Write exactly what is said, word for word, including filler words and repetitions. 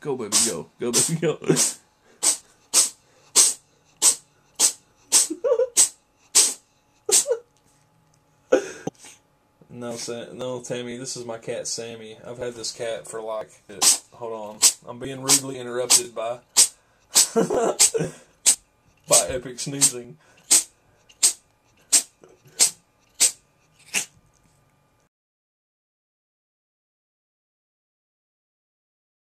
Go, baby, go. Go, baby, go. No, Sam, no, Tammy, this is my cat, Sammy. I've had this cat for like, hold on, I'm being rudely interrupted by, by epic sneezing.